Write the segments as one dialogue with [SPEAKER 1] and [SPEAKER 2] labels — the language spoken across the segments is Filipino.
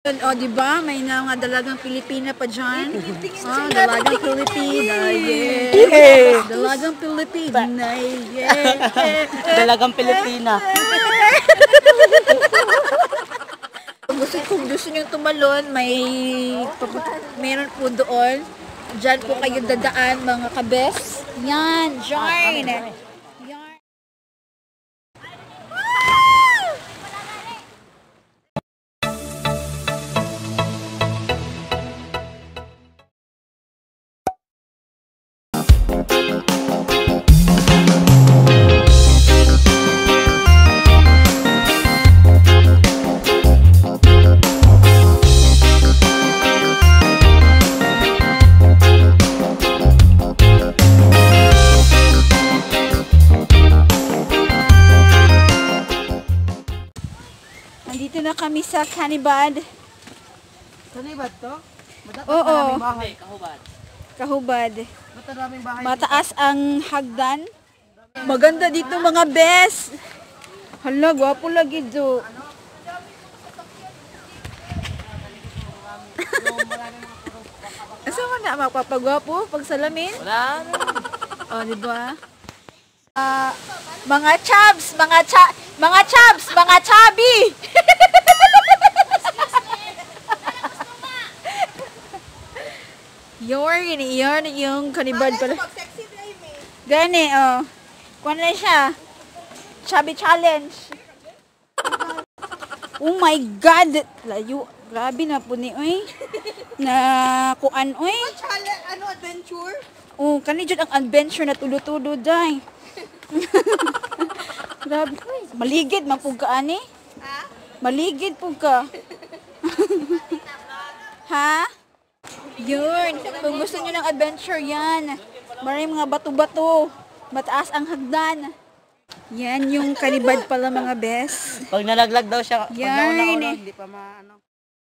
[SPEAKER 1] O, di ba? May mga dalagang Pilipina pa dyan. Oh, dalagang Pilipina. Yeah. Dalagang Pilipina. Yeah.
[SPEAKER 2] Dalagang Pilipina.
[SPEAKER 1] Kung gusto nyo tumalon, meron po doon. Diyan po kayo dadaan, mga kabes. Yan, join. Yan. Nandito na kami sa Canibad.
[SPEAKER 2] Canibad to?
[SPEAKER 1] Oo.
[SPEAKER 2] Kahubad.
[SPEAKER 1] Kahubad.
[SPEAKER 2] Mataraming bahay.
[SPEAKER 1] Mataas ang hagdan. Maganda dito mga bes. Hala, gwapo lagi do. Asa mo na mapapagwapo pag salamin?
[SPEAKER 2] Wala.
[SPEAKER 1] Oh, di ba? Mga chabs, mga chabi. Yarn yung Canibad pala. Gani, oh. Kuha na siya. Chubby challenge. Oh my God! Layo. Grabe na po ni, oy. Na kuan, oy.
[SPEAKER 3] Ano, adventure?
[SPEAKER 1] Oh, kani jud ang adventure na tulo-tulo, day. Grabe. Maligid, mapug ka, ani?
[SPEAKER 3] Ha?
[SPEAKER 1] Maligid po ka. Ha? Yun. Kung gusto nyo ng adventure, yan. Maraming mga bato-bato. Mataas ang hagdan. Yan yung Canibad pala mga bes.
[SPEAKER 2] Pag nalaglag daw siya, pag
[SPEAKER 1] Yarn.
[SPEAKER 2] nauna-una, hindi pa maano.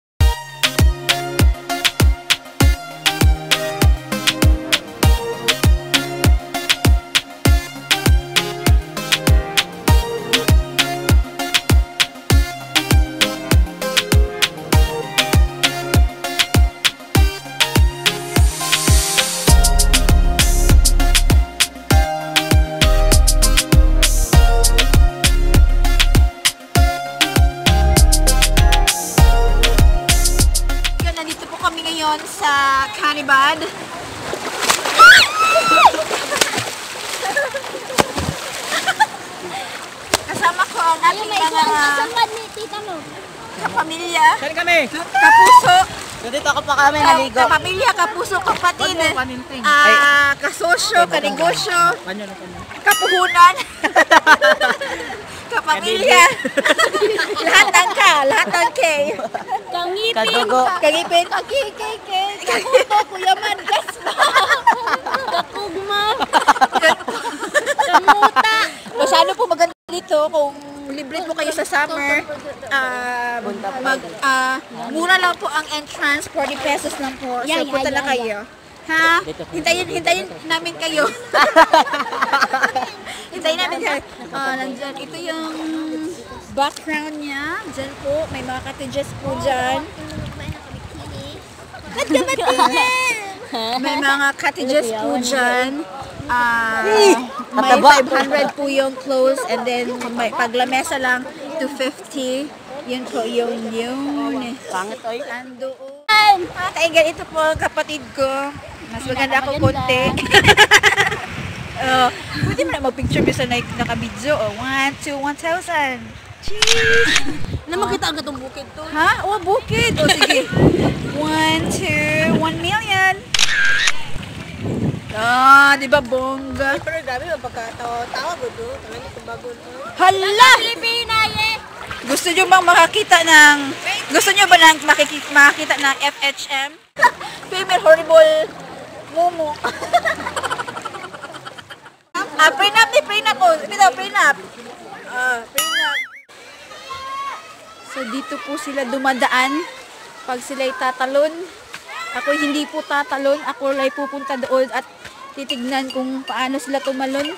[SPEAKER 1] Sa Canibad. Kasama ko ang ating mga kapamilya.
[SPEAKER 2] Saan kami?
[SPEAKER 1] Kapuso.
[SPEAKER 2] Dito ako pa kami naligo.
[SPEAKER 1] Kapamilya, kapuso, kapatid. Kasosyo, kanegosyo. Kapuhunan. Kapamilya. Lahat ng ka, lahat ng K.
[SPEAKER 3] Kangipin.
[SPEAKER 2] Kadugo.
[SPEAKER 1] Kagipin.
[SPEAKER 3] Kakuto, kuyaman, gaspa. Kakugma. Kamuta.
[SPEAKER 1] Masyado po maganda dito kung libre po kayo sa summer. Mura lang po ang entrance, 40 pesos lang po. So punta na kayo. Ha? Hintayin namin kayo. Hintayin namin kayo. Nandyan, ito yung background niya. Diyan po, may mga cottages po dyan. May mga cottages po dyan. May 500 po yung close and then may paglamesa lang 250. Yun po yun.
[SPEAKER 2] Pangit oy.
[SPEAKER 1] Andoon. Taingan, ito po kapatid ko. Mas maganda ako konti. Pwede mo na mag-picture mo sa naka-video. 1 to 1,000. Cheese!
[SPEAKER 3] Na makita ang gatong bukid to.
[SPEAKER 1] Ha? Oh, bukid. O sige. 1 to 1 million. Di ba bongga?
[SPEAKER 3] Pero grabe, magpagkatawa ko to. Talaga ito bago to.
[SPEAKER 1] Hala!
[SPEAKER 3] Pilipina,
[SPEAKER 1] Gusto nyo bang makakita ng... Gusto nyo ba nang makakita ng FHM? Female horrible mumu. Prenup. Prenup. So dito po sila dumadaan pag sila'y tatalon. Ako hindi po tatalon. Ako ay pupunta doon at titignan kung paano sila tumalon.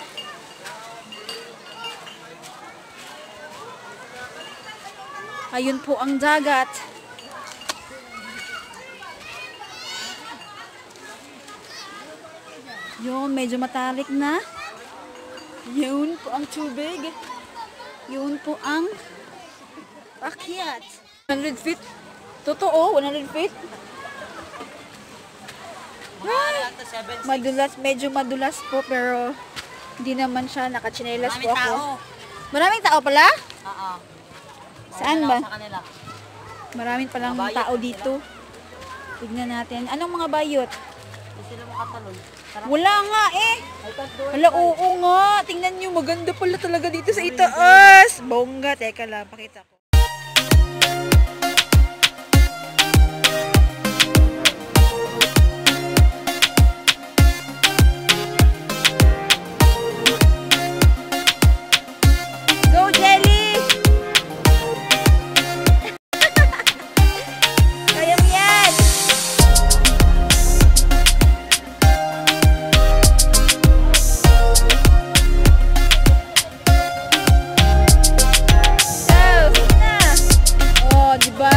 [SPEAKER 1] Ayun po ang dagat. Yun, medyo matarik na. Yun po ang tubig. Yun po ang akyat. 100 feet. Totoo, 100 feet. Madulas, medyo madulas po pero hindi naman siya, nakachinelas po ako. Maraming tao pala?
[SPEAKER 2] Oo.
[SPEAKER 1] Saan ba?
[SPEAKER 2] Sa kanila.
[SPEAKER 1] Maraming palang tao dito. Tignan natin. Anong mga bayot?
[SPEAKER 2] Hindi sila makatalon.
[SPEAKER 1] Wala nga eh. Hala, oo nga. Tingnan nyo, maganda pala talaga dito sa itaas. Bongga. Teka lang, pakita ko. Go, Jelly! Kaya mo yan! Go! Na! Oh, diba?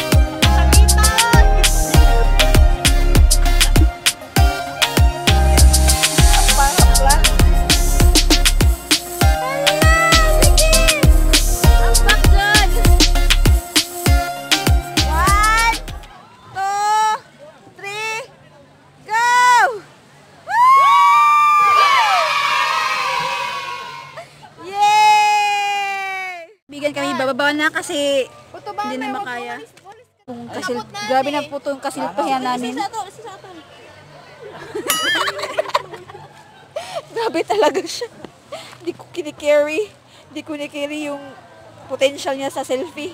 [SPEAKER 1] Parang ang back dyan! 1, 2, 3, go! Yay! Bigan kami, bababa na kasi hindi na makaya. Kasi grabe na po itong kasilpahan namin. Grabe talaga siya. Hindi ko kinikerry. Hindi ko kinikerry yung potential niya sa selfie.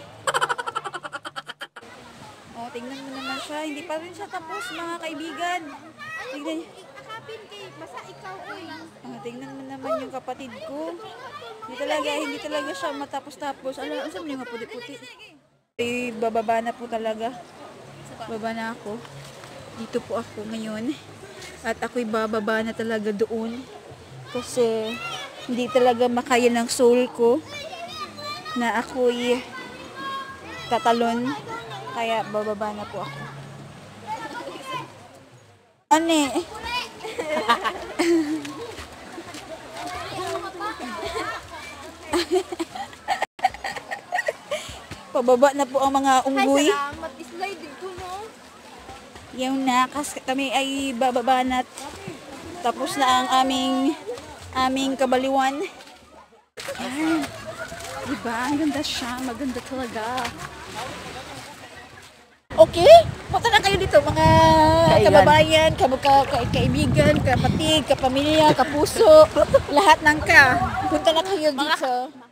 [SPEAKER 1] Oh, tingnan mo naman siya. Hindi pa rin siya tapos, mga kaibigan. Tingnan niyo.
[SPEAKER 3] Basta ikaw
[SPEAKER 1] Tingnan mo naman yung kapatid ko. Hindi talaga siya matapos-tapos. Ano sabi niyo nga puti-puti? Ay, bababa na po talaga. Baba na ako. Dito po ako ngayon. At ako'y bababa na talaga doon. Kasi hindi talaga makaya ng soul ko na ako'y tatalon. Kaya bababa na po ako. Ane? Pababa na po ang mga unggoy.
[SPEAKER 3] Salamat. Slide dito, no?
[SPEAKER 1] Yung na, kasi kami ay bababa na. Tapos na ang aming kabaliwan. Yan. Diba? Ang ganda siya. Maganda talaga. Okay? Punta na kayo dito, mga kababayan, kaibigan, kapatid, kapamilya, kapuso, lahat ng ka. Punta na kayo dito.